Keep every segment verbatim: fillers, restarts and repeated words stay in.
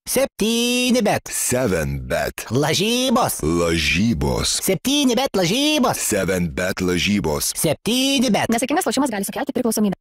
Septyni bet. Seven bet. Lažybos. Lažybos. Septyni bet lažybos. Seven bet lažybos. Septyni bet. Nesaikingas lošimas gali sukelti priklausomybę.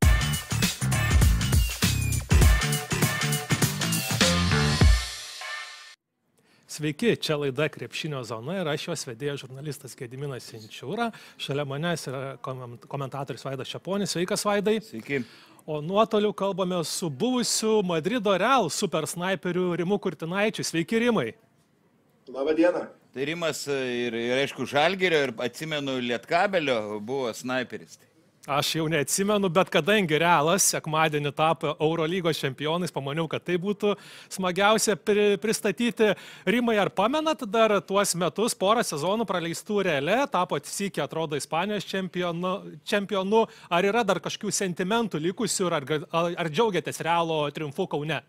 Sveiki, čia laida Krepšinio zona ir aš jos vedėjas žurnalistas Gediminas Inčiūra. Šalia manęs yra komentatorius Vaidas Čeponis. Sveikas, Vaidai. Sveiki. O nuotoliu kalbame su buvusiu Madrido Real super snaiperiu Rimu Kurtinaičiu. Sveiki, Rimai. Labą dieną. Tai Rimas ir, ir aišku, Žalgirio ir atsimenu Lietkabelio buvo snaiperis. Aš jau neatsimenu, bet kadangi Realas sekmadienį tapo Eurolygos čempionais, pamaniau, kad tai būtų smagiausia pri, pristatyti. Rimai, ar pamenat dar tuos metus, porą sezonų praleistų Reale, tapo sykį, atrodo, Ispanijos čempionu, čempionu. Ar yra dar kažkokių sentimentų likusių ir ar, ar, ar džiaugiatės Realo triumfu Kaune?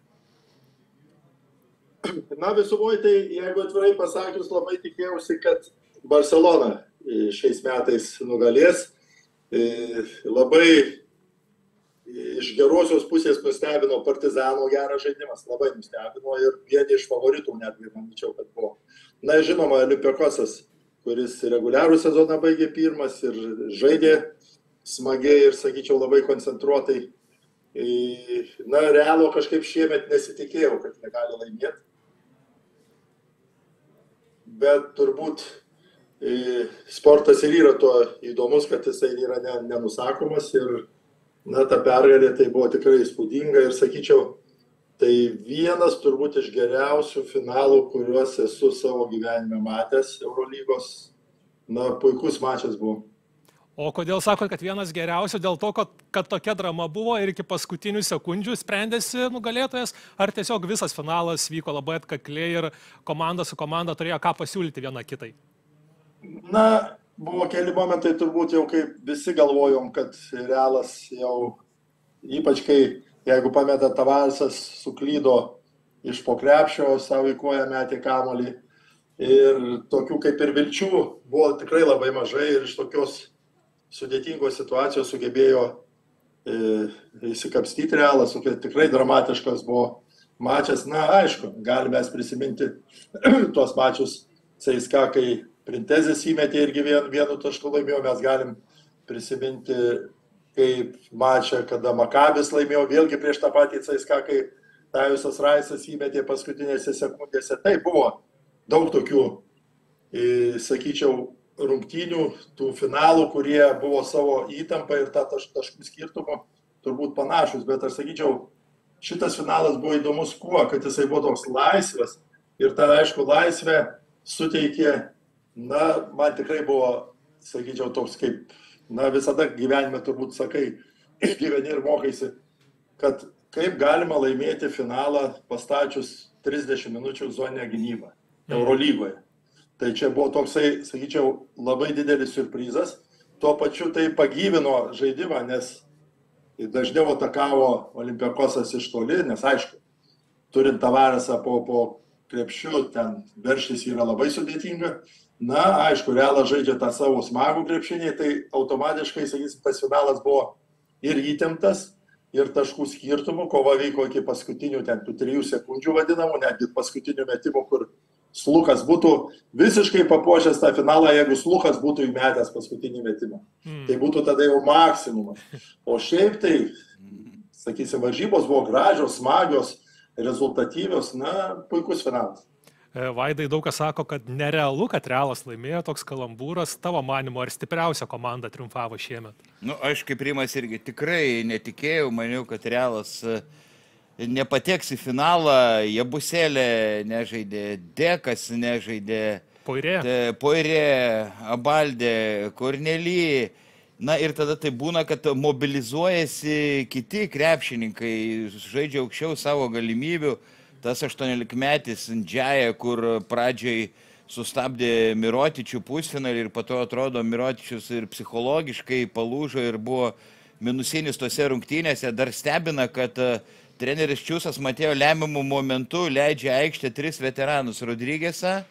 Na, visumoje, tai jeigu atvirai pasakius, labai tikėjausi, kad Barcelona šiais metais nugalės. Labai iš gerosios pusės nustebino Partizano geras žaidimas, labai nustebino ir vieni iš favoritų netgi, manyčiau, kad buvo. Na, žinoma, Olympiakosas, kuris reguliarų sezoną baigė pirmas ir žaidė smagiai ir, sakyčiau, labai koncentruotai. Na, Realo kažkaip šiemet nesitikėjau, kad negali laimėti. Bet turbūt sportas ir yra tuo įdomus, kad jisai yra nenusakomas ir na, ta pergalė tai buvo tikrai įspūdinga ir sakyčiau, tai vienas turbūt iš geriausių finalų, kuriuos esu savo gyvenime matęs Eurolygos. Na, puikus mačas buvo. O kodėl sakot, kad vienas geriausių? Dėl to, kad, kad tokia drama buvo ir iki paskutinių sekundžių sprendėsi nugalėtojas, ar tiesiog visas finalas vyko labai atkakliai ir komanda su komanda turėjo ką pasiūlyti viena kitai? Na, buvo keli momentai turbūt jau kaip visi galvojom, kad Realas jau, ypač kai, jeigu pameta, Tavaresas suklydo iš po krepšio, savo įkoją metė kamuolį. Ir tokių kaip ir vilčių buvo tikrai labai mažai ir iš tokios sudėtingos situacijos sugebėjo e, įsikapstyti Realas, tikrai dramatiškas buvo mačas. Na, aišku, galime prisiminti tuos mačius C S K A, kai Printezis įmetė irgi vien, vienu tašku laimėjo, mes galim prisiminti kaip mačą, kada Makabis laimėjo vėlgi prieš tą patį C S K A, kai Tajusas Raisas įmetė paskutinėse sekundėse. Tai buvo daug tokių, sakyčiau, rungtynių, tų finalų, kurie buvo savo įtampą ir tą taš, taškų skirtumą turbūt panašus, bet aš sakyčiau, šitas finalas buvo įdomus kuo, kad jisai buvo toks laisvas ir ta, aišku, laisvė suteikė. Na, man tikrai buvo, sakyčiau, toks kaip, na, visada gyvenime turbūt sakai, gyveni ir mokaisi, kad kaip galima laimėti finalą pastačius trisdešimt minučių zoninę gynybą Eurolygoje. Tai čia buvo toksai, sakyčiau, labai didelis siurprizas. Tuo pačiu tai pagyvino žaidimą, nes dažniau atakavo Olympiakosas iš toli, nes aišku, turint Tavaresą po, po krepšiu, ten verštis yra labai sudėtinga. Na, aišku, Realas žaidžia tą savo smagų krepšinį, tai automatiškai, sakysim, tas finalas buvo ir įtemptas, ir taškų skirtumų, kova vyko iki paskutinių, ten tų trijų sekundžių vadinamų, netgi paskutinių metimų, kur Slukas būtų visiškai papuošęs tą finalą, jeigu Slukas būtų įmetęs paskutinį metimą. Mm. Tai būtų tada jau maksimumas. O šiaip tai, sakysim, varžybos buvo gražios, smagios, rezultatyvios, na, puikus finalas. Vaidai, daug kas sako, kad nerealu, kad Realas laimėjo, toks kalambūras. Tavo manymu, ar stipriausia komanda triumfavo šiemet? Nu, aš kaip Rimas irgi tikrai netikėjau, maniau, kad Realas nepateks į finalą, Jabusėlė nežaidė, Dekas nežaidė, Poirė, Poirė, Abaldė, Kornely. Na ir tada tai būna, kad mobilizuojasi kiti krepšininkai, žaidžia aukščiau savo galimybių. Tas aštuoniolikmetis Ndžiaja, kur pradžiai sustabdė Mirotičių pusfinalį ir po to atrodo Mirotičius ir psichologiškai palūžo ir buvo minusinis tose rungtynėse. Dar stebina, kad treneris Čiūsas Matėjo lemiamų momentų leidžia aikštę tris veteranus – Rodrigesą,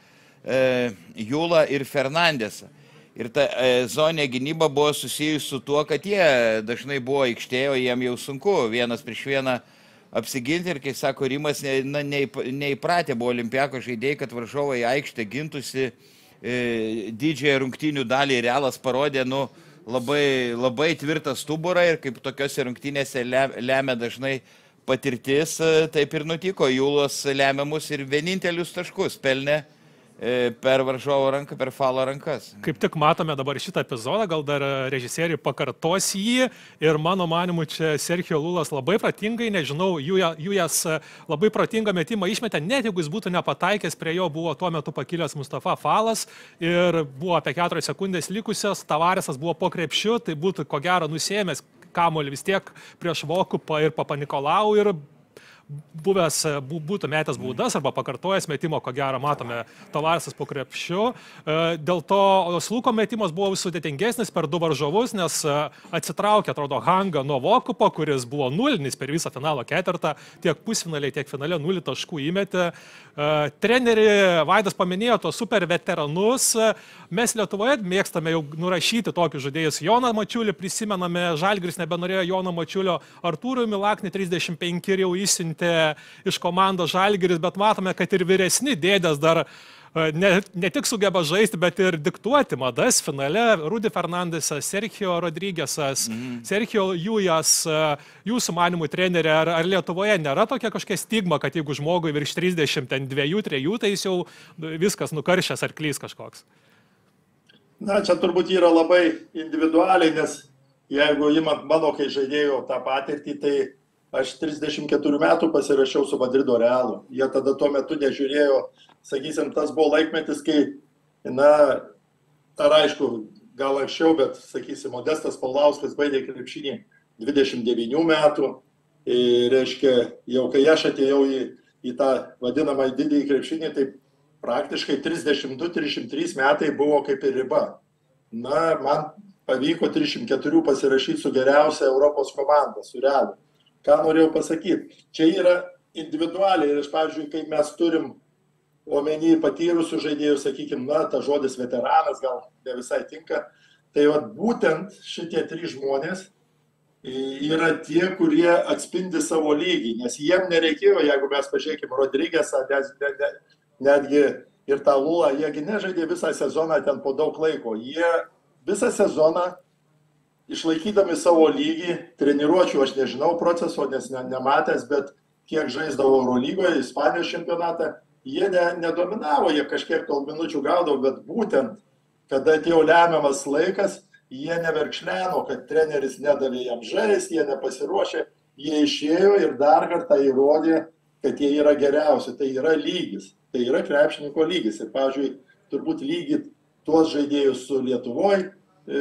Julą ir Fernandesą. Ir ta zoninė gynyba buvo susijusi su tuo, kad jie dažnai buvo aikštėje, o jiem jau sunku vienas prieš vieną apsiginti ir, kai sako, Rimas ne, na, neįpratę buvo Olimpiako žaidėjai, kad varžovai aikštė gintųsi, e, didžiąją rungtynių dalį Realas parodė, nu, labai, labai tvirtą stuburą ir kaip tokiose rungtynėse lemia dažnai patirtis, taip ir nutiko. Jūlos lemiamus ir vienintelius taškus pelnė per varžovo ranką, per falo rankas. Kaip tik matome dabar šitą epizodą, gal dar režisieriai pakartos jį ir mano manimu čia Sergio Lulas labai protingai, nežinau, Jujas labai protingą metimą išmetė, net jeigu jis būtų nepataikęs, prie jo buvo tuo metu pakilęs Mustafa Falas ir buvo apie keturias sekundės likusios, Tavaresas buvo po krepšiu, tai būtų ko gero nusėmęs kamuolį vis tiek prieš Vokupą ir Papanikolau ir buvęs, būtų metęs baudas arba pakartojęs metimo, ko gero matome Tavaresas po krepšiu. Dėl to Sluko metimas buvo sudėtingesnis per du varžovus, nes atsitraukė, atrodo, Hanga nuo Vokupo, kuris buvo nulinis per visą finalo ketvirtą, tiek pusfinaliai, tiek finale nulį taškų įmetė. Trenerį Vaidas paminėjo tos super veteranus. Mes Lietuvoje mėgstame jau nurašyti tokius žaidėjus. Joną Mačiulį prisimename, Žalgiris nebenorėjo Jono Mačiulio, Artūrui Milaknį trisdešimt penki ir jau įsiuntė iš komandos Žalgiris, bet matome, kad ir vyresni dėdės dar ne, ne tik sugeba žaisti, bet ir diktuoti madas finale. Rudy Fernandesas, Sergio Rodriguezas, mm. Sergio Jujas, jūsų manimų trenerė, ar, ar Lietuvoje nėra tokia kažkokia stigma, kad jeigu žmogui virš trisdešimt dviejų trejų, tai jis jau viskas nukaršęs arklys kažkoks? Na, čia turbūt yra labai individualiai, nes jeigu imant mano, kai žaidėjau tą patirtį, tai aš trisdešimt keturių metų pasirašiau su Madrido Realu. Jie tada tuo metu nežiūrėjo, sakysim, tas buvo laikmetis, kai, na, ar aišku, gal anksčiau, bet, sakysim, Modestas Paulauskas baigė krepšinį dvidešimt devynių metų. Ir, reiškia, jau kai aš atėjau į, į tą vadinamą didįjį krepšinį, tai praktiškai trisdešimt du trisdešimt trys metai buvo kaip ir riba. Na, man pavyko trisdešimt keturių pasirašyti su geriausia Europos komanda, su Realu. Ką norėjau pasakyti? Čia yra individualiai ir, pavyzdžiui, kai mes turim omeny patyrusių žaidėjų, sakykime, na, ta žodis veteranas gal ne visai tinka, tai vat, būtent šitie trys žmonės yra tie, kurie atspindi savo lygį, nes jiem nereikėjo, jeigu mes pažiūrėkime Rodriguezą, netgi ir tą Lulą, jiegi nežaidė visą sezoną ten po daug laiko, jie visą sezoną išlaikydami savo lygį, treniruočių aš nežinau proceso, nes ne, nematęs, bet kiek žaisdavo Eurolygoje, Ispanijos čempionatą, jie ne, nedominavo, jie kažkiek tol minučių gaudavo, bet būtent, kada atėjo lemiamas laikas, jie neverkšleno, kad treneris nedavė jam žaisti, jie nepasiruošė, jie išėjo ir dar kartą įrodė, kad jie yra geriausi, tai yra lygis, tai yra krepšininko lygis. Ir, pavyzdžiui, turbūt lygit tuos žaidėjus su Lietuvoje,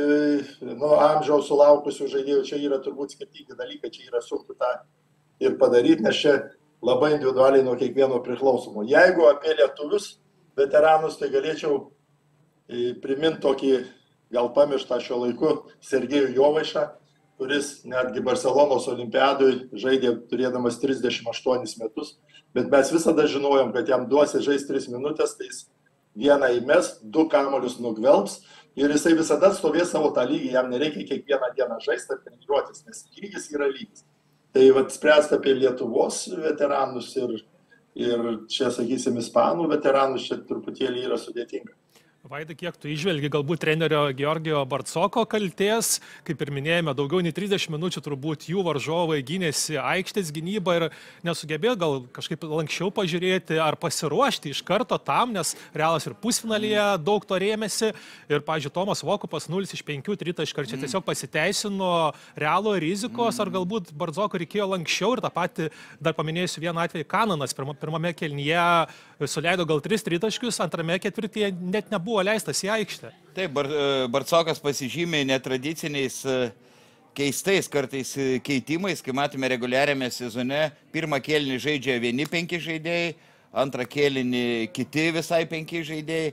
nuo amžiaus sulaukusių žaidėjų, čia yra turbūt skirtingi dalykai, čia yra sunku tą ir padaryti, nes čia labai individualiai nuo kiekvieno priklausomo. Jeigu apie lietuvius veteranus, tai galėčiau priminti tokį gal pamirštą šio laiku Sergejų Jovaišą, kuris netgi Barcelonos olimpiadui žaidė turėdamas trisdešimt aštuonis metus, bet mes visada žinojom, kad jam duosi žaisti tris minutės, tai jis vieną įmes, du kamuolius nugvelbs, ir jisai visada stovės savo tą lygį, jam nereikia kiekvieną dieną žaisti ar treniruotis, nes lygis yra lygis. Tai vat spręsti apie Lietuvos veteranus ir, ir čia, sakysim, Ispanų veteranus, čia truputėlį yra sudėtinga. Vaida, kiek tu išvelgi galbūt trenerio Georgijo Barcoko kaltės, kaip ir minėjome, daugiau nei trisdešimt minučių turbūt jų varžovai gynėsi aikštės gynybą ir nesugebėjo gal kažkaip lankščiau pažiūrėti ar pasiruošti iš karto tam, nes Realas ir pusfinalyje daug to rėmėsi ir, pavyzdžiui, Tomas Vokupas nulis iš penkių tritaškių, ar čia tiesiog pasiteisino Realo rizikos, ar galbūt Barcoko reikėjo lankščiau ir tą patį, dar paminėsiu vieną atvejį, Kananas pirmame kėlinyje suleido gal tris tritaškius, antrame ketvirtyje net nebuvo leistas į aikštę. Taip, Bar Barcokas pasižymė netradiciniais, keistais kartais keitimais, kai matome reguliariame sezone, pirmą kėlinį žaidžia vieni penki žaidėjai, antrą kėlinį kiti visai penki žaidėjai,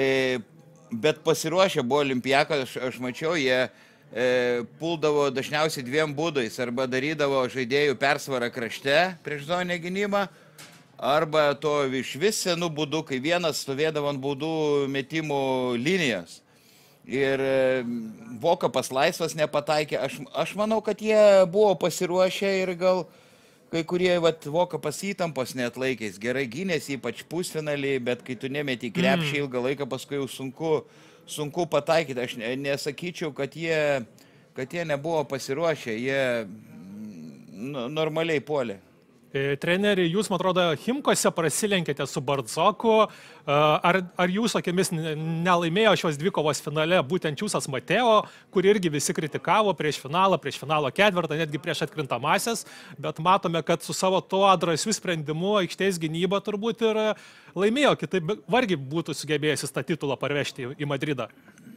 bet pasiruošę buvo Olimpiaką, aš, aš mačiau, jie puldavo dažniausiai dviem būdais, arba darydavo žaidėjų persvarą krašte prieš zoninę gynybą, arba to iš vis senų būdų, kai vienas stovėdavo ant baudų metimų linijos. Ir Vokupas laisvas nepataikė. Aš, aš manau, kad jie buvo pasiruošę ir gal kai kurie vat, voka pas įtampos net laikės, gerai gynėsi, ypač pusfinalį, bet kai tu nemeti krepšį ilgą laiką, paskui jau sunku, sunku pataikyti. Aš nesakyčiau, kad jie, kad jie nebuvo pasiruošę, jie normaliai puolė. Treneri, jūs, man atrodo, Chimkose prasilenkėte su Bardzoku. Ar, ar jūs, akimis, nelaimėjo šios dvikovos finale būtent Čiūsas Mateo, kurį irgi visi kritikavo prieš finalą, prieš finalo ketvirtą, netgi prieš atkrintamasias, bet matome, kad su savo tuo drąsiu sprendimu aikštės gynyba turbūt ir laimėjo, kitaip vargiai būtų sugebėjęs tą titulą parvežti į Madridą.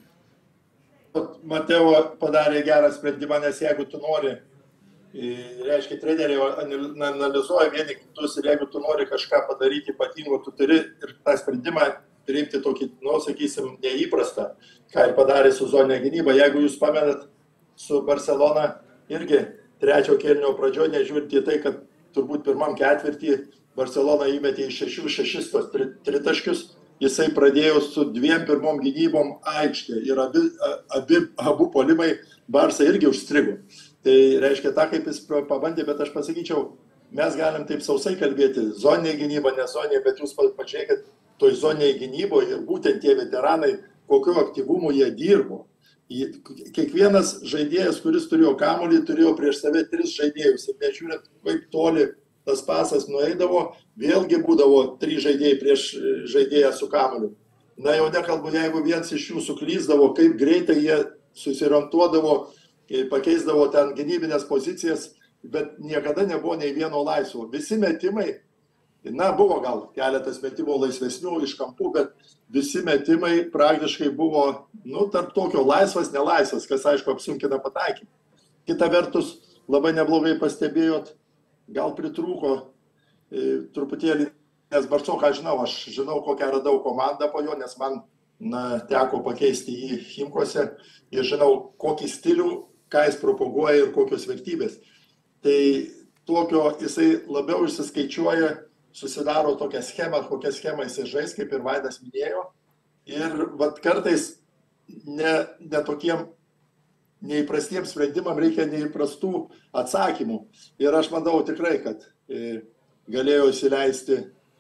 Mateo padarė gerą sprendimą, nes jeigu tu nori, reiškia, treneriai analizuoja vieni kitus ir jeigu tu nori kažką padaryti ypatingo, tu turi ir tą sprendimą priimti tokį, nu, sakysim, neįprastą, ką ir padarė su zoninė gynyba. Jeigu jūs pamenat su Barcelona irgi trečio kėlinio pradžioje, nežiūrint į tai, kad turbūt pirmam ketvirtį Barcelona įmetė iš šešių šešis tos tritaškius, jisai pradėjo su dviem pirmom gynybom aikštė ir abi, abi, abu polimai Barsa irgi užstrigo. Tai reiškia tą, kaip jis pabandė, bet aš pasakyčiau, mes galim taip sausai kalbėti, zoninė gynyba, ne zoninė, bet jūs pažiūrėkit, toj zoninėje gynyboje ir būtent tie veteranai, kokiu aktyvumu jie dirbo. Kiekvienas žaidėjas, kuris turėjo kamuolį, turėjo prieš save tris žaidėjus ir nežiūrint, kaip toli tas pasas nueidavo, vėlgi būdavo trys žaidėjai prieš žaidėją su kamuoliu. Na jau nekalbu, jeigu vienas iš jų suklyzdavo, kaip greitai jie susiorientuodavo, pakeisdavo ten gynybinės pozicijas, bet niekada nebuvo nei vieno laisvo. Visi metimai, na, buvo gal keletas metimų laisvesnių iš kampų, bet visi metimai praktiškai buvo, nu, tarp tokio laisvas, nelaisvas, kas, aišku, apsunkina pataikymą. Kita vertus, labai neblogai pastebėjot, gal pritrūko e, truputėlį, nes Barcoką žinau, aš žinau, kokią radau komandą po jo, nes man, na, teko pakeisti jį Chimkose ir žinau, kokį stilių, ką jis propaguoja ir kokios vertybės. Tai tokio jisai labiau išsiskaičiuoja, susidaro tokią schemą, kokią schemą jisai žais, kaip ir Vaidas minėjo. Ir vat kartais ne, ne tokiem neįprastiems sprendimam reikia neįprastų atsakymų. Ir aš manau tikrai, kad e, galėjo įsileisti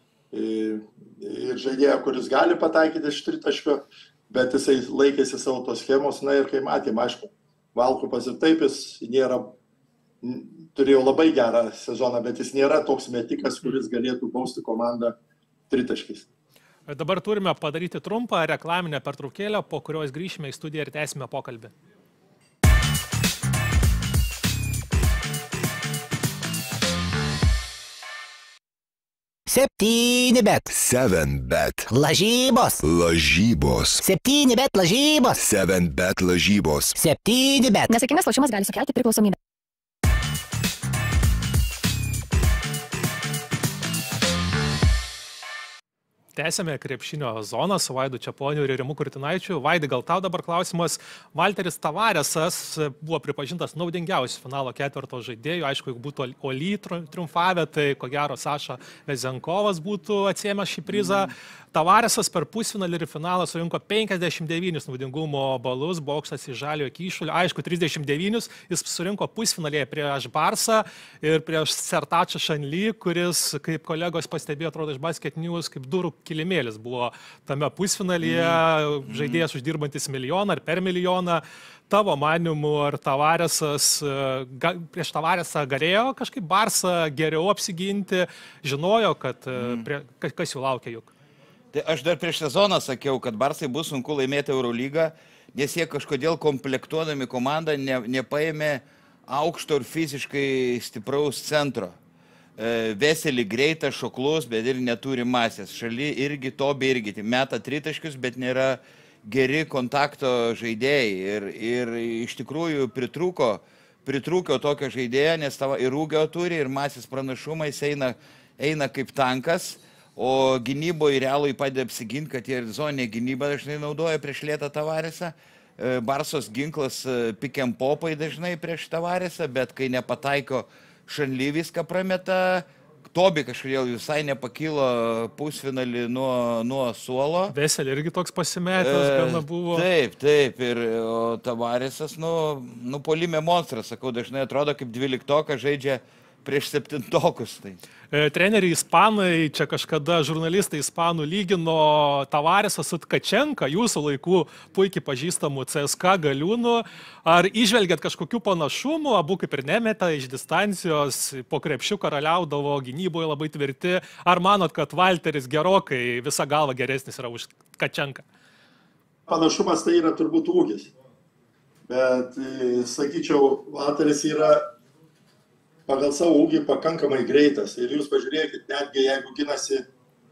e, ir žaidėją, kuris gali pataikyti iš tritaškio, bet jisai laikėsi savo tos schemos, na ir kai matėm, aišku, Valkupas ir taip jis nėra, turėjo labai gerą sezoną, bet jis nėra toks metikas, kuris galėtų bausti komandą tritaškiais. Dabar turime padaryti trumpą reklaminę pertraukėlę, po kurios grįšime į studiją ir tęsime pokalbį. Septyni bet. Seven bet. Lažybos. Lažybos. Septyni bet lažybos. Seven bet lažybos. Septyni bet. Nesaikingas lošimas gali sukelti priklausomybę. Tęsėme krepšinio zoną su Vaidu Čeponiu ir Rimu Kurtinaičiu. Vaidai, gal tau dabar klausimas. Valteris Tavaresas buvo pripažintas naudingiausiu finalo ketvirto žaidėjų. Aišku, jeigu būtų Oly triumfavę, tai ko gero Saša Vezenkovas būtų atsiėmęs šį prizą. Tavaresas per pusfinalį ir finalą surinko penkiasdešimt devynis naudingumo balus, boksas į žaliojo kyšulį. Aišku, trisdešimt devynis jis surinko pusfinalėje prieš Barsą ir prieš Sertačą Šanly, kuris, kaip kolegos pastebėjo, atrodo iš Basket News, kaip durų kilimėlis buvo tame pusfinalyje, mm. žaidėjas uždirbantis milijoną ar per milijoną. Tavo manimu, ar Tavaresas, prieš Tavaresą galėjo kažkaip Barsą geriau apsiginti, žinojo, kad mm. prie, kas jų laukia juk? Tai aš dar prieš sezoną sakiau, kad Barsai bus sunku laimėti Eurolygą, nes jie kažkodėl komplektuodami komandą ne, nepaėmė aukšto ir fiziškai stipraus centro. E, Veselį greitas, šoklus, bet ir neturi masės. Šaly irgi Tobi irgi meta tritaškius, bet nėra geri kontakto žaidėjai. Ir, ir iš tikrųjų pritrūko, pritrūko tokio žaidėjo, nes tavo ir ūgio turi, ir masės pranašumais eina, eina kaip tankas. O gynyboje realui padeda apsiginti, kad jie ir zoninė gynyba dažnai naudoja prieš lėtą Tavaresą. Barsos ginklas pick and popai dažnai prieš Tavaresą, bet kai nepataiko Šanly viską prameta, Tobi kažkodėl visai nepakilo pusfinalį nuo, nuo suolo. Veselį irgi toks pasimetęs e, gana buvo. Taip, taip. Ir Tavaresas, nu, nu polime monstras, sakau, dažnai atrodo kaip dvyliktokas žaidžia prieš septintokus. Tai. Treneriai ispanai, čia kažkada žurnalistai ispanų lygino Tavaresą su Tkačenka, jūsų laikų puikiai pažįstamų C S K galiūnų. Ar išvelgiat kažkokių panašumų, abu kaip ir nemeta iš distancijos, po krepšių karaliaudavo, gynyboje labai tvirti. Ar manot, kad Valteris gerokai visą galvą geresnis yra už Tkačenką? Panašumas tai yra turbūt ūgis. Bet, sakyčiau, Valteris yra pagal savo ūgį pakankamai greitas. Ir jūs pažiūrėkit, netgi jeigu ginasi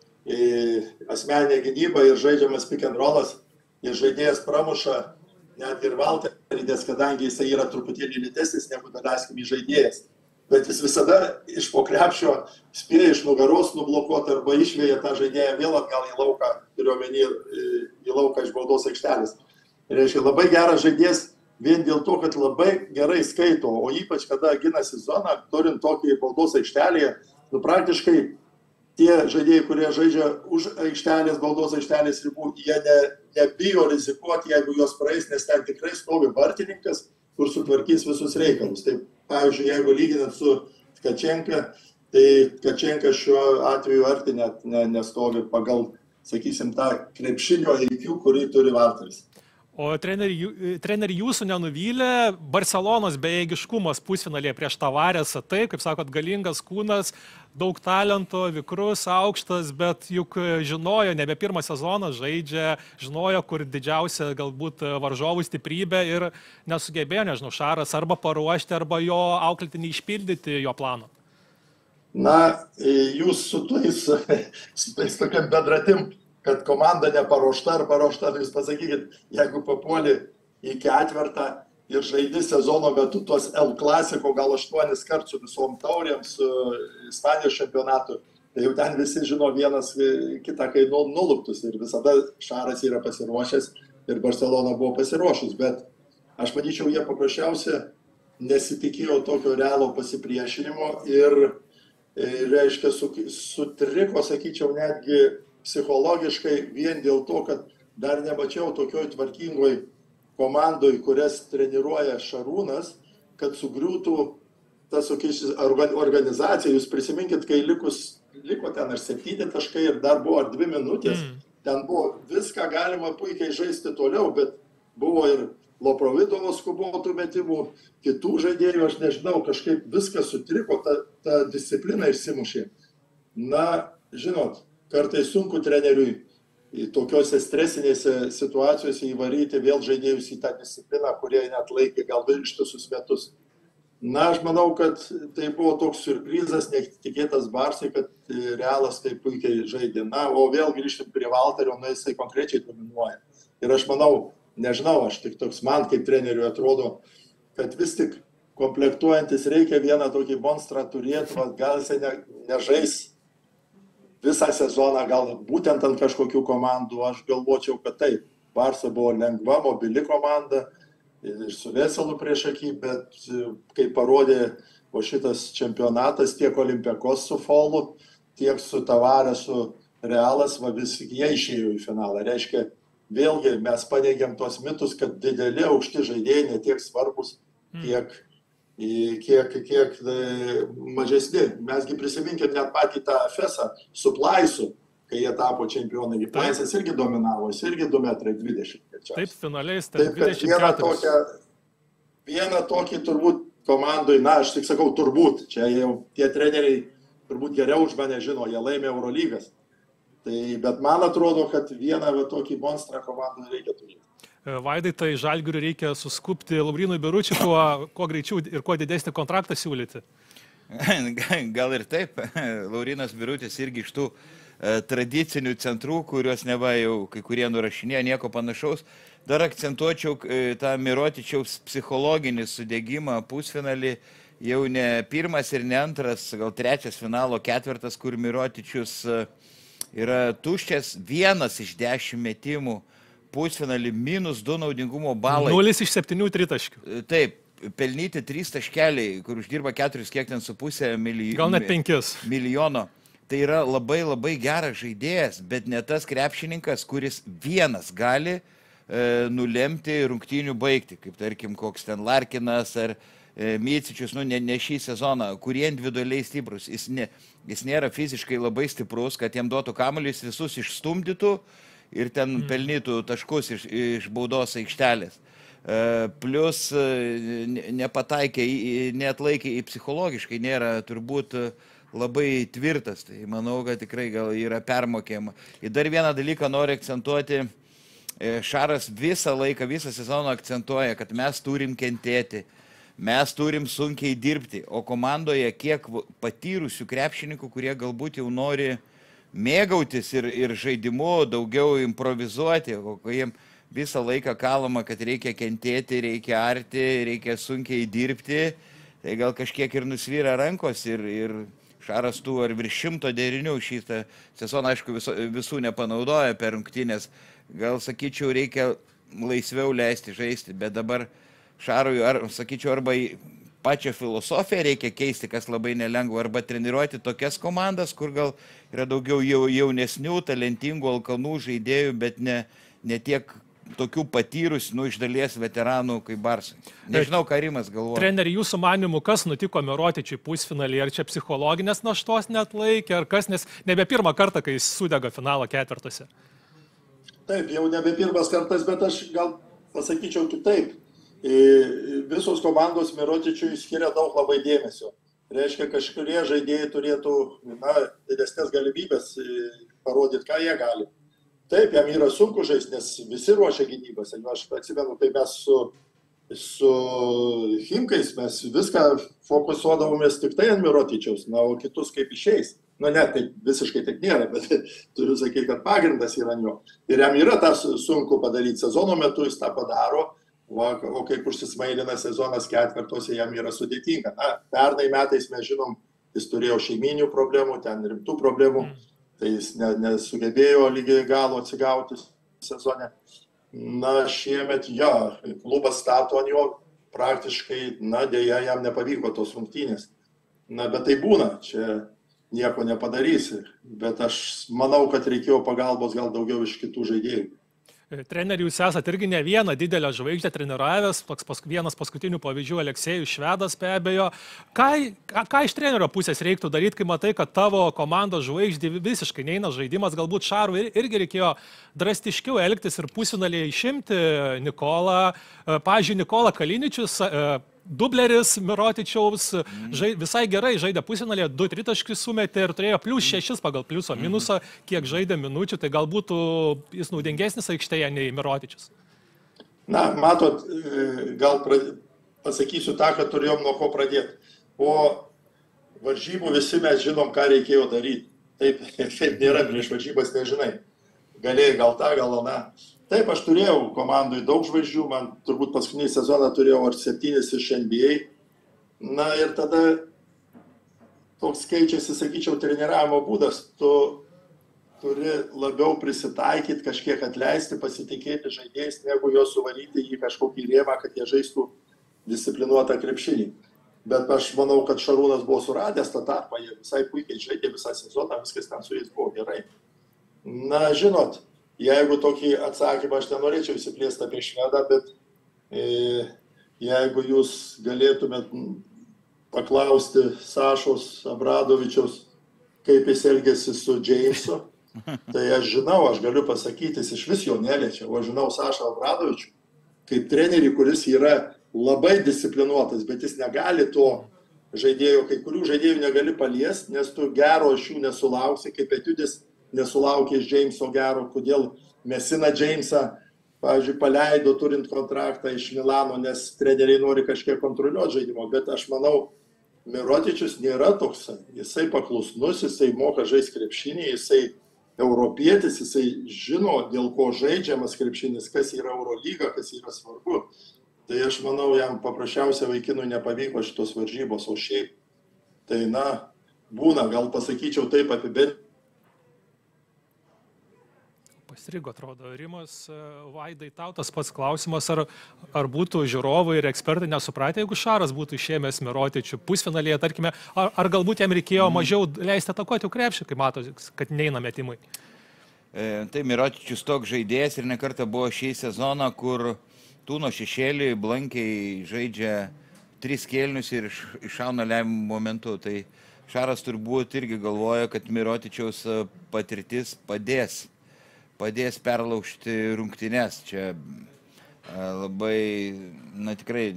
asmeninė gynyba ir žaidžiamas pick and rollas, ir žaidėjas pramuša netgi ir Valterį, nes kadangi jisai yra truputėlį lėtesnis negu daleiskim žaidėjas. Bet jis visada iš po krepšio spėja iš nugaros nublokuoti arba išvėja tą žaidėją vėl atgal į lauką, turiuomenį į lauką iš baudos aikštelės. Ir reiškia, labai geras žaidėjas vien dėl to, kad labai gerai skaito, o ypač kada ginasi zoną, turint tokį baudos aikštelėje, nu praktiškai tie žaidėjai, kurie žaidžia už aikštelės, baudos aikštelės ribų, jie ne, nebijo rizikuoti, jeigu jos praeis, nes ten tikrai stovi vartininkas, kur sutvarkys visus reikalus. Tai, pavyzdžiui, jeigu lyginant su Tkačenka, tai Tkačenka šiuo atveju arti net ne, nestovi pagal, sakysim, tą krepšinio I Q, kurį turi Valteris. O treneri, treneri jūsų nenuvylė Barcelonos bejėgiškumas pusfinalėje prieš Tavaresą. Taip, kaip sakot, galingas kūnas, daug talento, vikrus, aukštas, bet juk žinojo, nebe pirmą sezoną žaidžia, žinojo, kur didžiausia galbūt varžovų stiprybė ir nesugebėjo, nežinau, Šaras arba paruošti, arba jo auklėtinį išpildyti jo plano. Na, jūs su tais, su tais tokiam bedratim, kad komanda neparuošta ar paruošta, tai jūs pasakykit, jeigu papuoli į ketvirtą ir žaidi sezono metu tuos El Clasico gal aštuonis kart su visom taurėm, su Ispanijos čempionatu, tai jau ten visi žino vienas kitą, kai nuluptus ir visada Šaras yra pasiruošęs ir Barcelona buvo pasiruošus, bet aš manyčiau, jie paprasčiausiai nesitikėjo tokio realo pasipriešinimo ir, reiškia, sutriko, sakyčiau, netgi psichologiškai vien dėl to, kad dar nemačiau tokioj tvarkingoj komandoj, kurias treniruoja Šarūnas, kad sugriūtų ta organizacija. Jūs prisiminkit, kai likus, liko ten ar septyni taškai ir dar buvo ar dvi minutės, mm. ten buvo viską galima puikiai žaisti toliau, bet buvo ir Loprovidovo skubotų metimų, kitų žaidėjų, aš nežinau, kažkaip viskas sutriko, ta, ta disciplina išsimušė. Na, žinot, kartais sunku treneriui tokiuose stresinėse situacijose įvaryti vėl žaidėjus į tą discipliną, kurie net laikė gal ištisus metus. Na, aš manau, kad tai buvo toks siurprizas, netikėtas Barsai, kad Realas taip puikiai žaidė. Na, o vėl grįžtim prie Valterio, na, jisai konkrečiai dominuoja. Ir aš manau, nežinau, aš tik toks man kaip treneriui atrodo, kad vis tik komplektuojantis reikia vieną tokį monstrą turėti, gal jisai ne, nežais visą sezoną, gal būtent ant kažkokių komandų. Aš galvočiau, kad taip, Barsa buvo lengva, mobili komanda ir su Veselu prieš akį, bet kaip parodė o šitas čempionatas tiek Olympiakos su Folu, tiek su Tavaresu Realas, va vis jie išėjo į finalą. Reiškia, vėlgi mes paneigiam tuos mitus, kad dideli aukšti žaidėjai netiek svarbus, tiek kiek, kiek mažesni. Mesgi prisiminkėm net patį tą Efesą su Plaisu, kai jie tapo čempionai. Plaisas irgi dominavo, jis irgi du metrai dvidešimt. Taip, finaliais, taip, dvidešimt keturi. Vieną tokį turbūt komandoj, na, aš tik sakau turbūt, čia jau tie treneriai turbūt geriau už mane žino, jie laimė Eurolygas. Tai, bet man atrodo, kad vieną va, tokį monstrą komandą reikia turėti. Vaidai, tai Žalgiriui reikia suskupti Laurynui Biručiui, kuo, kuo greičiau ir kuo didesnį kontraktą siūlyti. Gal ir taip. Laurynas Birutis irgi iš tų e, tradicinių centrų, kuriuos neva jau kai kurie nurašinėjo, nieko panašaus. Dar akcentuočiau e, tą Mirotičiaus psichologinį sudėgymą pusfinalį. Jau ne pirmas ir ne antras, gal trečias finalo ketvirtas, kur Mirotičius e, yra tuščias, vienas iš dešimt metimų. Pusfinalį minus du naudingumo balai. Nulis iš septynių tritaškių. Taip, pelnyti trys taškeliai, kur uždirba keturis, kiek ten su pusė milijono. Gal net penkis. Milijono. Tai yra labai labai geras žaidėjas, bet ne tas krepšininkas, kuris vienas gali e, nulemti rungtynių baigti, kaip tarkim koks ten Larkinas ar Micičius, nu, ne, ne šį sezoną, kurie individualiai stiprus. Jis, ne, jis nėra fiziškai labai stiprus, kad jam duotų kamuolį, jis visus išstumdytų ir ten mm. pelnytų taškus iš, iš baudos aikštelės. Plius nepataikė, neatlaikė į psichologiškai, nėra turbūt labai tvirtas. Tai manau, kad tikrai gal yra permokėjama. Ir dar vieną dalyką noriu akcentuoti. Šaras visą laiką, visą sezoną akcentuoja, kad mes turim kentėti. Mes turim sunkiai dirbti, o komandoje kiek patyrusių krepšininkų, kurie galbūt jau nori mėgautis ir, ir žaidimu, daugiau improvizuoti, o jiems visą laiką kalama, kad reikia kentėti, reikia arti, reikia sunkiai dirbti, tai gal kažkiek ir nusvyra rankos ir, ir Šaras tų ar virš šimto derinių šitą sezoną, aišku, viso, visų nepanaudoja per rungtynės, gal sakyčiau, reikia laisviau leisti žaisti, bet dabar Šarui, ar, sakyčiau, arba pačią filosofiją reikia keisti, kas labai nelengva, arba treniruoti tokias komandas, kur gal yra daugiau jaunesnių, talentingų, alkanų žaidėjų, bet ne, ne tiek tokių patyrusių, nu, iš dalies veteranų kaip Barsai. Nežinau, ką Rimas galvoja. Treneri, jūsų manimu, kas nutiko Mirotičiui pusfinalį? Ar čia psichologinės naštos neatlaikė, ar kas, nes nebe pirmą kartą, kai jis sudega finalo ketvirtuose? Taip, jau nebe pirmas kartas, bet aš gal pasakyčiau kitaip. Visos komandos Mirotičiui skiria daug labai dėmesio. Reiškia, kažkurie žaidėjai turėtų na, didesnės galimybės parodyti, ką jie gali. Taip, jam yra sunku žaisti, nes visi ruošia gynybas. Aš atsimenu, tai mes su, su Chimkais mes viską fokusuodavomės tik tai ant Mirotičiaus, na, o kitus kaip išeis. Na, ne, taip, visiškai taip nėra, bet turiu sakyti, kad pagrindas yra jo. Ir jam yra tas sunku padaryti. Sezono metu jis tą padaro. O, o kaip užsismailina sezonas ketvirtose, jam yra sudėtinga. Na, pernai metais mes žinom, jis turėjo šeiminių problemų, ten rimtų problemų, tai jis ne, nesugebėjo lygiai galo atsigauti sezone. Na, šiemet, jo, klubas stato ant jo praktiškai, na, dėja, jam nepavyko tos rungtynės. Na, bet tai būna, čia nieko nepadarysi, bet aš manau, kad reikėjo pagalbos gal daugiau iš kitų žaidėjų. Treneri, jūs esate irgi ne vieną didelę žvaigždę treniravęs, toks pas, vienas paskutinių pavyzdžių Aleksejus Švedas be abejo. Ką, ką, ką iš trenerio pusės reiktų daryti, kai matai, kad tavo komandos žvaigždė visiškai neina žaidimas, galbūt Šarui ir, irgi reikėjo drastiškiau elgtis ir pusfinalį išimti Nikolą. Pavyzdžiui, Nikola Kaliničius, dubleris Mirotičiaus, žai, visai gerai žaidė pusfinalį, du tritaškius sumetė ir turėjo plius šešis pagal pliuso minusą, kiek žaidė minučių, tai galbūt jis naudingesnis aikštėje nei Mirotičius. Na, matot, gal prad... pasakysiu tą, kad turėjom nuo ko pradėti. Po varžybų visi mes žinom, ką reikėjo daryti. Taip, taip nėra, prieš varžybas nežinai. Galėjai gal tą, gal aną. Taip, aš turėjau komandui daug žvaigždžių, man turbūt paskutinį sezoną turėjau ar septynis iš N B A. Na ir tada toks keičiasi, sakyčiau, treniravimo būdas. Tu turi labiau prisitaikyti, kažkiek atleisti, pasitikėti žaidėjais, negu juos suvaryti į kažkokį rėmą, kad jie žaistų disciplinuotą krepšinį. Bet aš manau, kad Šarūnas buvo suradęs tą tarpą, jie visai puikiai žaidė visą sezoną, viskas ten su jais buvo gerai. Na, žinot, jeigu tokį atsakymą, aš nenorėčiau įsiplėsti apie Švedą, bet e, jeigu jūs galėtumėt paklausti Sašos Abradovičiaus, kaip jis elgėsi su Džeimsu, tai aš žinau, aš galiu pasakyti, jis iš vis jo neliečia, o aš žinau Sašą Abradovičių kaip trenerį, kuris yra labai disciplinuotas, bet jis negali to žaidėjo, kai kurių žaidėjų negali paliesti, nes tu gero iš jų nesulauksi, kaip Etiudis nesulaukė iš Džeimso gero, kodėl Mesina Džeimsą, pavyzdžiui, paleido turint kontraktą iš Milano, nes treneriai nori kažkiek kontroliuoti žaidimo, bet aš manau, Mirotičius nėra toks, jisai paklusnus, jisai moka žaisti krepšinį, jisai europietis, jisai žino, dėl ko žaidžiamas krepšinis, kas yra Eurolyga, kas yra svarbu. Tai aš manau, jam paprasčiausia vaikinui nepavyko šitos varžybos, o šiaip, tai na, būna, gal pasakyčiau taip apibendrinti. Pastrigo, atrodo, Rimas, Vaidai, tau tas pats klausimas, ar, ar būtų žiūrovai ir ekspertai nesupratę, jeigu Šaras būtų išėmęs Mirotičių pusfinalėje, tarkime, ar, ar galbūt jam reikėjo mažiau leisti atakuoti krepšį, kai mato, kad neina metimai? E, tai Mirotičius toks žaidėjas ir nekartą buvo šį sezoną, kur tūno šešėlį blankiai žaidžia tris kėlinius ir iš- iššauna lemiamų momentų. Tai Šaras turbūt irgi galvoja, kad Mirotičiaus patirtis padės, padės perlaužti rungtynes. Čia a, labai, na tikrai,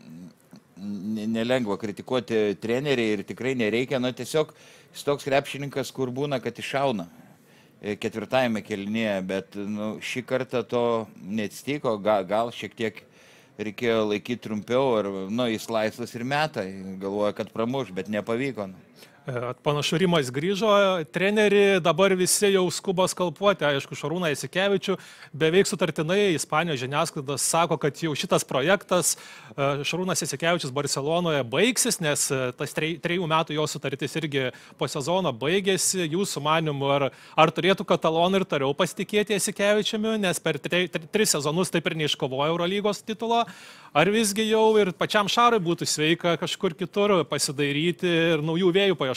ne- nelengva kritikuoti treneriai ir tikrai nereikia, na tiesiog jis toks krepšininkas, kur būna, kad iššauna e, ketvirtajame kėlinyje, bet nu, šį kartą to neatsitiko, gal, gal šiek tiek reikėjo laikyti trumpiau, ir nu, jis laisvas ir metai, galvoja, kad pramuš, bet nepavyko. Nu. E, Panašu, Rimas grįžo, treneri dabar visi jau skuba skalpuoti, aišku, Šarūną Jasikevičių, beveik sutartinai Ispanijos žiniasklaidos sako, kad jau šitas projektas e, Šarūnas Jasikevičius Barcelonoje baigsis, nes e, tas trej- trejų metų jo sutartis irgi po sezono baigėsi. Jūsų manimu, ar, ar turėtų katalonai ir toliau pasitikėti Jasikevičiumi, nes per tre, tre, tris sezonus taip ir neiškovojo Eurolygos titulo, ar visgi jau ir pačiam Šarui būtų sveika kažkur kitur pasidairyti ir naujų vėjų paieškoti?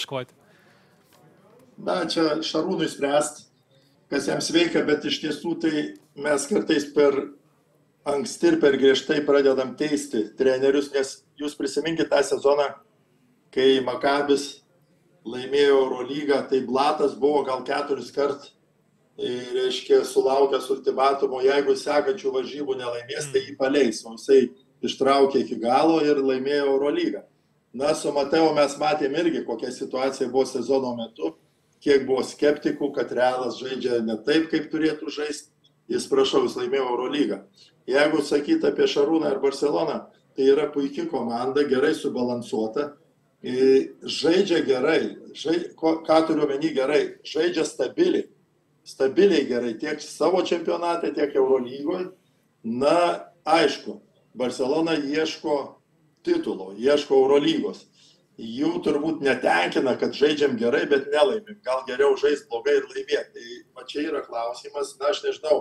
Na, čia Šarūnui spręst, kas jam sveika, bet iš tiesų tai mes kartais per anksti ir per griežtai pradedam teisti trenerius, nes jūs prisiminkite tą sezoną, kai Makabis laimėjo Eurolygą, tai Blatas buvo gal keturis kart, ir, reiškia, sulaukęs ultimatumo, jeigu sekančių varžybų nelaimės, tai jį paleis, o jisai ištraukė iki galo ir laimėjo Eurolygą. Na, su Mateo mes matėm irgi, kokia situacija buvo sezono metu, kiek buvo skeptikų, kad Realas žaidžia ne taip, kaip turėtų žaisti. Jis, prašau, jis laimėjo Eurolygą. Jeigu sakyti apie Šarūną ir Barceloną, tai yra puikia komanda, gerai subalansuota, i, žaidžia gerai, žaidžia, ko- ką turiu omeny gerai, žaidžia stabiliai, stabiliai gerai tiek savo čempionate, tiek Eurolygoje. Na, aišku, Barcelona ieško titulo, ieško Eurolygos. Jų turbūt netenkina, kad žaidžiam gerai, bet nelaimim. Gal geriau žaisti blogai ir laimėti. Tai va čia yra klausimas, na aš nežinau,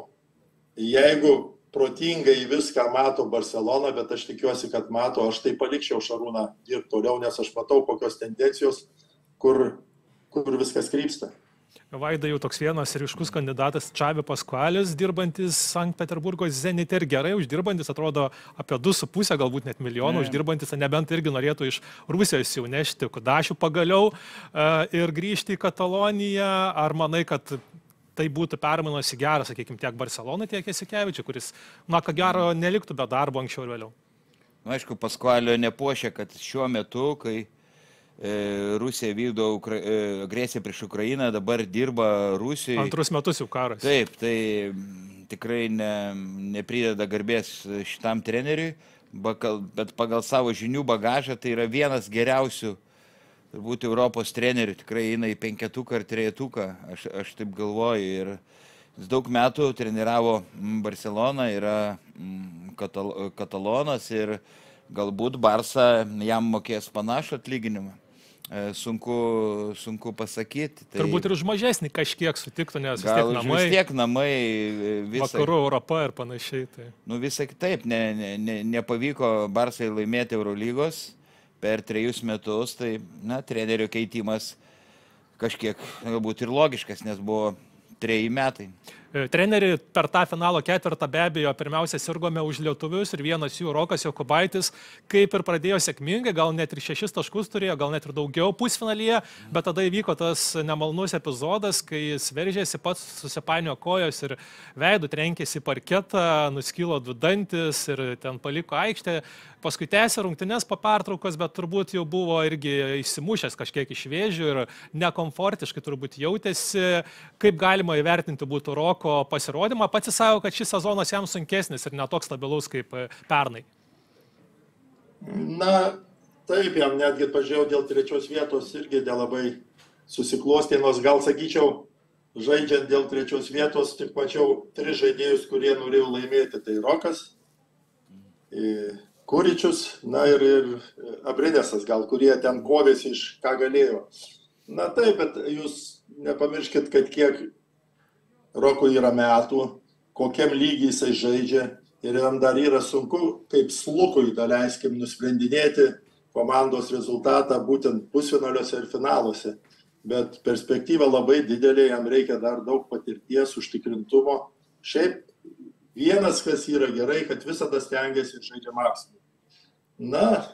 jeigu protingai viską mato Barcelona, bet aš tikiuosi, kad mato, aš tai palikčiau Šarūną dirbti toliau, nes aš matau kokios tendencijos, kur, kur viskas krypsta. Vaida jau toks vienas ryškus kandidatas Čavi Paskualis, dirbantis Sankt Peterburgo Zenite ir gerai uždirbantis, atrodo apie du su pusę, galbūt net milijonų Ne. uždirbantis, nebent irgi norėtų iš Rusijos jau nešti Kudašių pagaliau e, ir grįžti į Kataloniją. Ar manai, kad tai būtų permainos į gerą, sakykime, tiek Barcelonai, tiek Jasikevičiui, kuris, na, ką gero, neliktų be darbo anksčiau ir vėliau? Na, aišku, Paskualio nepuošia, kad šiuo metu, kai e, Rusija vykdo Ukra... e, agresiją prieš Ukrainą, dabar dirba Rusijoje. Antrus metus jau karas. Taip, tai mm, tikrai ne, neprideda garbės šitam treneriui, bakal, bet pagal savo žinių bagažą tai yra vienas geriausių turbūt Europos trenerių, tikrai eina į penketuką ar trejetuką, aš, aš taip galvoju. Ir jis daug metų treniravo mm, Barceloną, yra mm, katal, katalonas ir galbūt Barsa jam mokės panašų atlyginimą. E, Sunku, sunku pasakyti. Tai Turbūt ir už mažesnį kažkiek sutiktų, nes vis gal tiek už- namai, vis tiek namai visą, vakarų Europa ir panašiai. Tai. nu, visą kitaip, ne, ne, ne, nepavyko Barsai laimėti Eurolygos per trejus metus, tai, na, trenerio keitimas kažkiek galbūt ir logiškas, nes buvo treji metai. E, Treneri per tą finalo ketvirtą be abejo pirmiausia sirgome už lietuvius ir vienas jų Rokas Jokubaitis kaip ir pradėjo sėkmingai, gal net ir šešis taškus turėjo, gal net ir daugiau pusfinalyje, bet tada įvyko tas nemalnus epizodas, kai jis veržėsi, pats susipainiojo kojos ir veidų trenkėsi į parketą, nuskilo du dantis ir ten paliko aikštę. Paskui tęsė rungtynes po pertraukos, bet turbūt jau buvo irgi išsimušęs kažkiek iš vėžių ir nekomfortiškai turbūt jautėsi. Kaip galima įvertinti būtų Roko pasirodymą? Pats jis sako, kad šis sezonas jam sunkesnis ir netoks stabilus kaip pernai. Na, taip, jam netgi pažiūrėjau dėl trečios vietos irgi nelabai susiklostė, nors gal sakyčiau, žaidžiant dėl trečios vietos, tik mačiau tris žaidėjus, kurie norėjo laimėti. Tai Rokas, i, Kuričius, na ir, ir Abrinesas gal, kurie ten kovėsi iš ką galėjo. Na taip, bet jūs nepamirškit, kad kiek Rokui yra metų, kokiam lygiai jisai žaidžia ir jam dar yra sunku, kaip slukui, daleiskim, nusprendinėti komandos rezultatą būtent pusfinaliuose ir finaluose. Bet perspektyva labai didelė, jam reikia dar daug patirties, užtikrintumo. Šiaip vienas, kas yra gerai, kad visada stengiasi ir žaidžia maksimum. Na,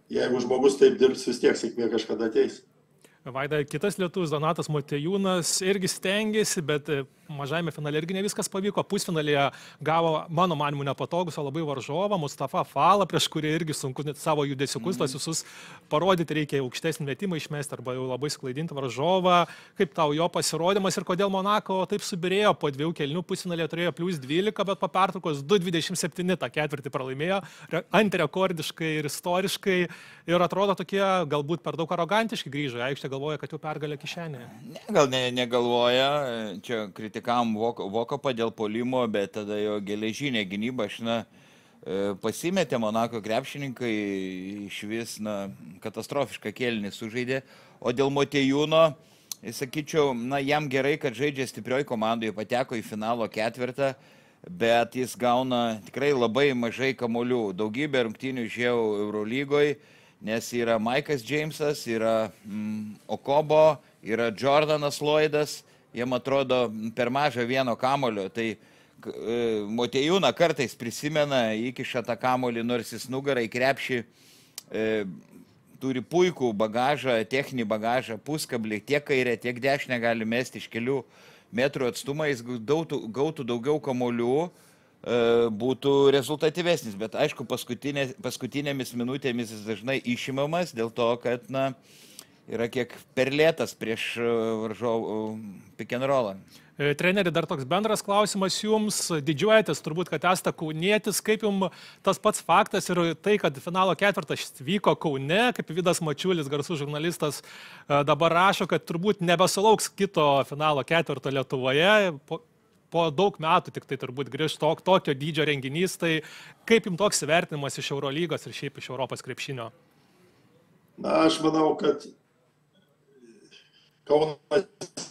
jeigu žmogus taip dirbs, vis tiek sėkmė kažkada ateis. Vaida, kitas lietuvis Donatas Motiejūnas irgi stengiasi, bet mažajame finale irgi ne viskas pavyko. Pusfinalėje gavo, mano manimu, nepatogus, o labai varžovą, Mustafa Falą, prieš kurį irgi sunku net savo judesiukus, mm. tas visus parodyti, reikia aukštesnį metimą išmesti arba jau labai sklaidinti varžovą. Kaip tau jo pasirodymas ir kodėl Monako taip subirėjo, po dviejų kelnių pusfinalėje turėjo plius dvylika, bet po pertraukos du dvidešimt septyni tą ketvirtį pralaimėjo, antirekordiškai ir istoriškai, ir atrodo tokie galbūt per daug arogantiški grįžo, aikštė galvoja, kad jau pergalė kišenėje. Ne, gal ne, negalvoja, čia kritikam Vokopą dėl puolimo, bet tada jo geležinė gynyba, aš na, pasimetė Monako krepšininkai, iš vis na, katastrofišką kėlinį sužaidė, o dėl Motiejūno, sakyčiau, na, jam gerai, kad žaidžia stiprioj komandoje, pateko į finalo ketvirtą, bet jis gauna tikrai labai mažai kamuolių, daugybę rungtynių žiau Eurolygoje, nes yra Maikas Džeimsas, yra mm, Okobo, yra Jordanas Lloydas, jiem atrodo per mažą vieno kamulio, tai e, Motiejūną kartais prisimena, įkiša tą kamulį, nors jis nugarą į krepšį, e, turi puikų bagažą, techninį bagažą, puskablį, tiek kairę, tiek dešinę gali mesti iš kelių metrų atstumą, jis gautų, gautų daugiau kamuolių, būtų rezultatyvesnis, bet aišku, paskutinė, paskutinėmis minutėmis jis dažnai išimamas dėl to, kad na, yra kiek per lėtas prieš varžovų pick and rollą. Treneri, dar toks bendras klausimas jums, didžiuojatės turbūt, kad esate kaunietis, kaip jums tas pats faktas ir tai, kad finalo ketvirtas vyko Kaune, kaip Vidas Mačiulis, garsus žurnalistas, dabar rašo, kad turbūt nebesulauks kito finalo ketvirto Lietuvoje, po, po daug metų tik tai turbūt grįž tok, tokio dydžio renginys, tai kaip jums toks įvertinimas iš Eurolygos ir šiaip iš Europos krepšinio? Na, aš manau, kad Kaunas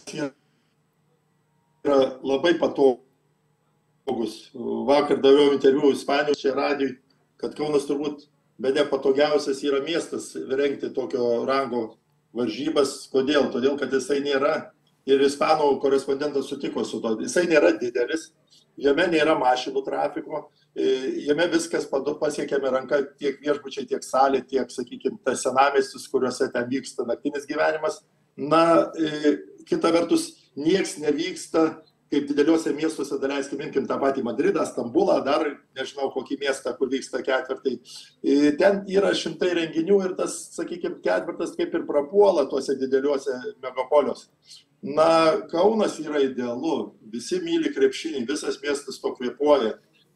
yra labai patogus. Vakar daviau interviu Ispanijos čia radijui, kad Kaunas turbūt bene patogiausias yra miestas rengti tokio rango varžybas. Kodėl? Todėl, kad jisai nėra, ir ispanų korespondentas sutiko su to, jisai nėra didelis, jame nėra mašinų trafiko, jame viskas pasiekiame ranka, tiek viešbučiai, tiek salė, tiek, sakykime, tas senamiestis, kuriuose ten vyksta naktinis gyvenimas. Na, kita vertus, nieks nevyksta, kaip dideliuose miestuose, daleiskim, imkim tą patį Madridą, Stambulą, dar nežinau kokį miestą, kur vyksta ketvirtai. Ten yra šimtai renginių ir tas, sakykime, ketvirtas kaip ir prapuola tuose dideliuose megapoliuose. Na, Kaunas yra idealu, visi myli krepšinį, visas miestas to kvėpuoja,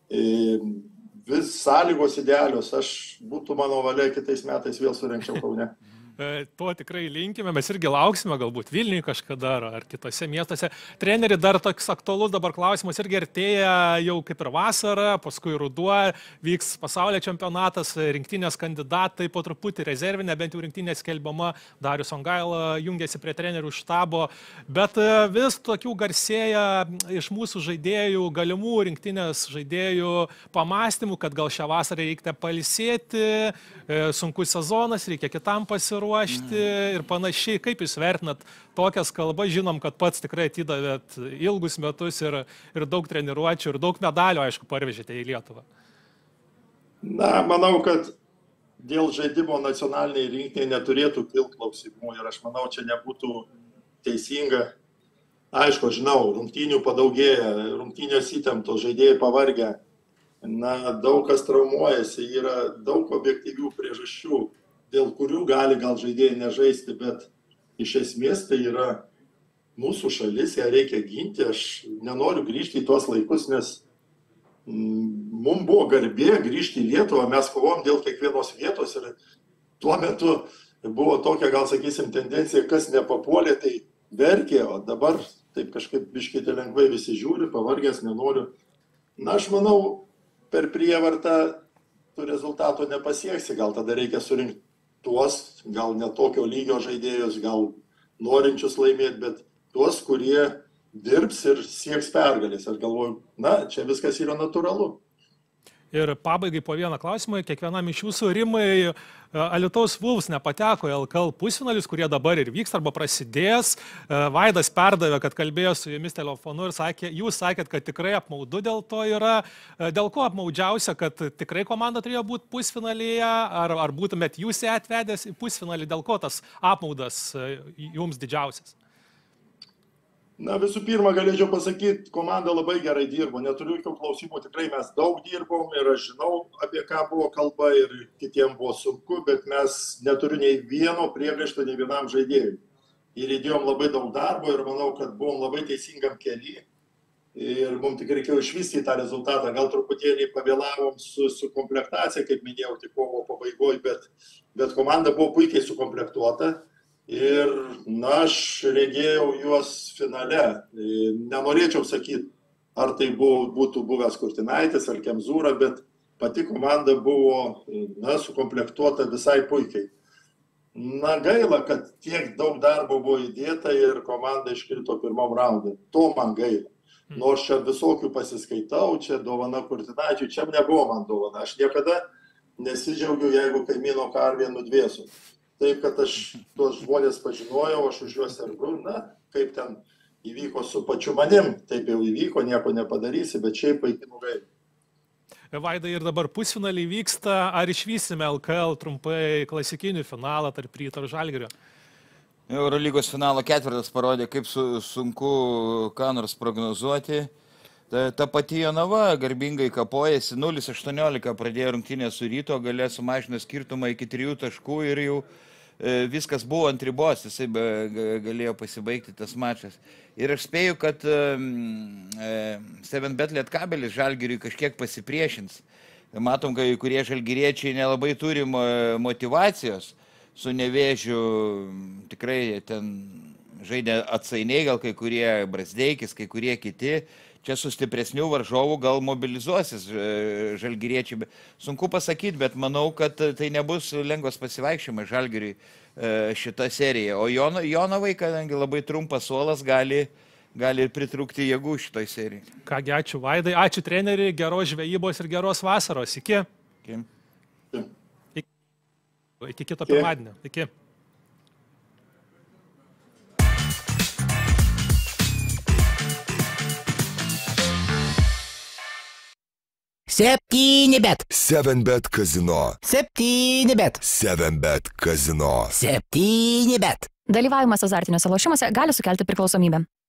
vis sąlygos idealios, aš būtų mano valia kitais metais vėl surengčiau Kaune. To tikrai linkime, mes irgi lauksime galbūt Vilniuje kažkada ar kitose miestuose. Treneri, dar toks aktualus dabar klausimas, irgi artėja jau kaip ir vasara, paskui ruduo, vyks pasaulio čempionatas, rinktinės kandidatai po truputį rezervinė, bent jau rinktinė skelbiama, Darius Songaila jungiasi prie trenerių štabo, bet vis tokių garsėja iš mūsų žaidėjų, galimų rinktinės žaidėjų pamastymų, kad gal šią vasarą reikia pailsėti, sunkus sezonas, reikia kitam pasiruošti. ruošti ir panašiai. Kaip jūs vertinat tokias kalbas? Žinom, kad pats tikrai atidavėt ilgus metus ir, ir daug treniruočių ir daug medalių, aišku, parvežėte į Lietuvą. Na, manau, kad dėl žaidimo nacionaliniai rinkiniai neturėtų kilti klausimų ir aš manau, čia nebūtų teisinga. Aišku, žinau, rungtynių padaugėja, rungtynės įtemptos, žaidėjai pavargę. Na, daug kas traumuojasi, yra daug objektyvių priežasčių, dėl kurių gali gal žaidėjai nežaisti, bet iš esmės tai yra mūsų šalis, ją reikia ginti. Aš nenoriu grįžti į tuos laikus, nes mums buvo garbė grįžti į Lietuvą, mes kovom dėl kiekvienos vietos ir tuo metu buvo tokia, gal sakysim, tendencija, kas nepapuolė, tai verkė, o dabar taip kažkaip biškite lengvai visi žiūri, pavargęs, nenoriu. Na, aš manau, per prievartą tų rezultatų nepasieksi, gal tada reikia surinkti tuos, gal netokio lygio žaidėjus, gal norinčius laimėti, bet tuos, kurie dirbs ir sieks pergalės. Aš galvoju, na, čia viskas yra natūralu. Ir pabaigai po vieną klausimą, kiekvienam iš jūsų, Rimai, Alytaus Wolves nepateko į L K L pusfinalius, kurie dabar ir vyks arba prasidės. Vaidas perdavė, kad kalbėjo su jumis telefonu ir sakė, jūs sakėt, kad tikrai apmaudu dėl to yra. Dėl ko apmaudžiausia, kad tikrai komanda turėjo būti pusfinalyje, ar, ar būtumėt jūs ją atvedęs į pusfinalį, dėl ko tas apmaudas jums didžiausias? Na, visų pirma, galėčiau pasakyti, komanda labai gerai dirbo, neturiu jokių klausimų, tikrai mes daug dirbom ir aš žinau, apie ką buvo kalba ir kitiems buvo sunku, bet mes neturiu nei vieno priekaišto, nei vienam žaidėjui. Ir įdėjom labai daug darbo ir manau, kad buvom labai teisingam kely ir mums tik reikėjo išvystyti tą rezultatą. Gal truputėlį pavėlavom su, su komplektacija, kaip minėjau, tik kovo pabaigoje, bet, bet komanda buvo puikiai sukomplektuota. Ir, na, aš regėjau juos finale. Nenorėčiau sakyti, ar tai buvo, būtų buvęs Kurtinaitis ar Kemzūra, bet pati komanda buvo, na, sukomplektuota visai puikiai. Na, gaila, kad tiek daug darbo buvo įdėta ir komanda iškrito pirmam raundui. To man gaila. Nors čia visokių pasiskaitau, čia dovana Kurtinaičiui, čia nebuvo man dovana. Aš niekada nesidžiaugiu, jeigu kaimyno karvė nudvėsiu. Taip, kad aš tuos žmonės pažinojau, aš už juos sergu, na, kaip ten įvyko su pačiu manim, taip jau įvyko, nieko nepadarysi, bet šiaip vaikinų gaila. Vaidai, ir dabar pusfinaliai vyksta, ar išvysime L K L trumpai klasikinį finalą tarp Ryto ir Žalgirio? Eurolygos finalo ketvirtas parodė, kaip su, sunku ką nors prognozuoti. Ta, ta pati Jonava garbingai kapojasi, nulis aštuoniolika pradėjo rungtynę su Ryto, galė sumažino skirtumą iki trijų taškų ir jau e, viskas buvo ant ribos, jisai be, galėjo pasibaigti tas mačas. Ir aš spėju, kad e, seven bet Lietkabelis Žalgiriui kažkiek pasipriešins. Matom, kai kurie žalgiriečiai nelabai turi motivacijos su Nevėžiu, tikrai ten žaidė atsainiai, gal kai kurie Brasdeikis, kai kurie kiti. Čia su stipresnių varžovų gal mobilizuosis žalgiriečiai. Sunku pasakyti, bet manau, kad tai nebus lengvas pasivaikščiojimas Žalgiriui šita serija. O Jono, Jonavai, kadangi labai trumpas suolas, gali, gali ir pritrūkti jėgų šitoj serijai. Kągi, ačiū Vaidai, ačiū treneriui, geros žvejybos ir geros vasaros. Iki. Iki. Iki, iki kito pirmadienio. Iki. Septyni bet. seven bet kazino. Septyni bet. seven bet kazino. Septyni bet. Dalyvavimas azartiniuose lošimuose gali sukelti priklausomybę.